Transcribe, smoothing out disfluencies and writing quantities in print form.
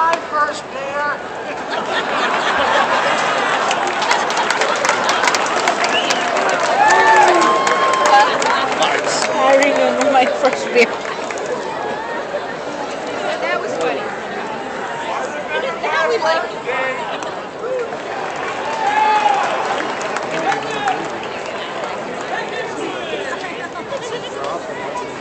my first beer? I remember my first beer. That was funny. Now we like it.